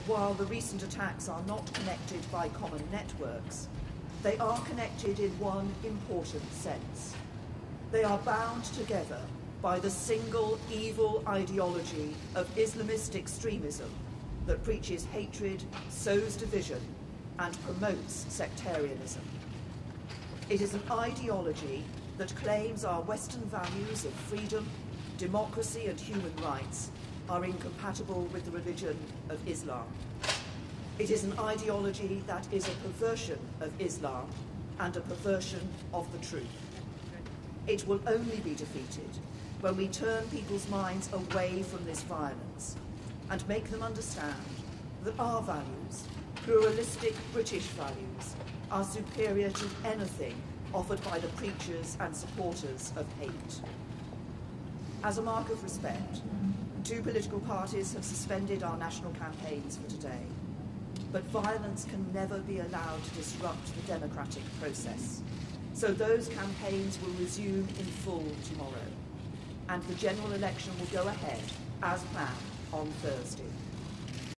while the recent attacks are not connected by common networks, they are connected in one important sense. They are bound together by the single evil ideology of Islamist extremism that preaches hatred, sows division, and promotes sectarianism. It is an ideology that claims our Western values of freedom, democracy, and human rights are incompatible with the religion of Islam. It is an ideology that is a perversion of Islam and a perversion of the truth. It will only be defeated when we turn people's minds away from this violence and make them understand that our values, pluralistic British values, are superior to anything offered by the preachers and supporters of hate. As a mark of respect, 2 political parties have suspended our national campaigns for today, but violence can never be allowed to disrupt the democratic process. So those campaigns will resume in full tomorrow, and the general election will go ahead as planned on Thursday.